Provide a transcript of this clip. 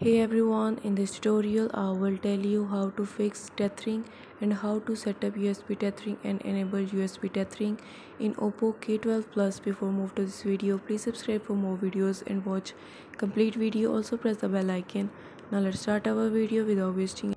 Hey everyone, in this tutorial I will tell you how to fix tethering and how to set up USB tethering and enable USB tethering in Oppo K12 Plus. Before move to this video, please subscribe for more videos and watch complete video. Also press the bell icon. Now let's start our video without wasting